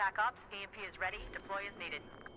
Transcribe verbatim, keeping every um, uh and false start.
Black Ops, E M P is ready. Deploy as needed.